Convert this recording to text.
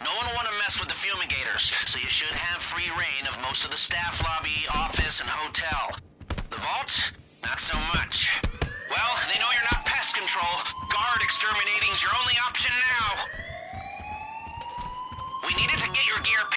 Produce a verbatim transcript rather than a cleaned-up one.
No one will want to mess with the fumigators, so you should have free reign of most of the staff lobby, office, and hotel. The vault? Not so much. Well, they know you're not pest control. Guard exterminating's your only option now. We needed to get your gear